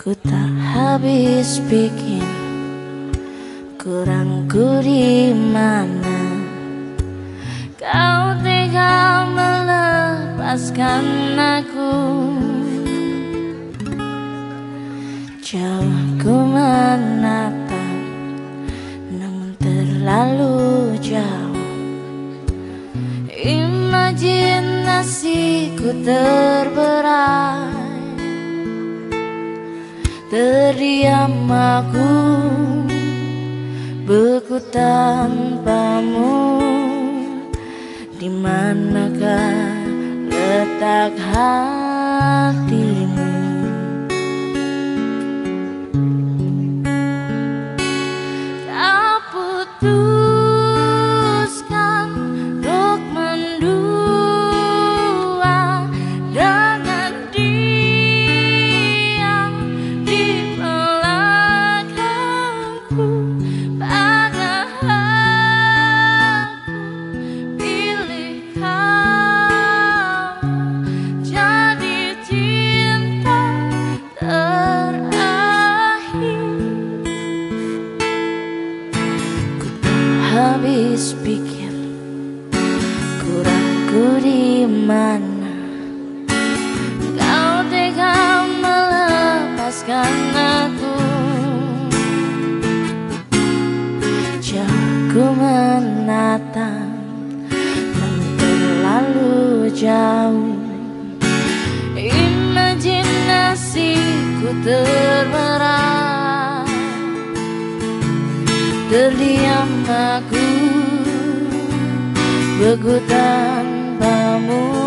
Ku tak habis bikin kurangku di mana kau tega melepaskan aku. Jauh ku menatap, namun terlalu jauh. Imajinasiku terberai. Terdiam aku, beku tanpamu. Di manakah letak hatimu? Kau putuskan untuk mendua dengan dia di belakangku. Padahal aku pilih kamu jadi cinta terakhir. Ku tak habis pikir kurangku di mana kau tega melepaskan aku. Jauh ku menatap, namun terlalu jauh. Imajinasiku terberai. Terdiam aku, beku tanpamu.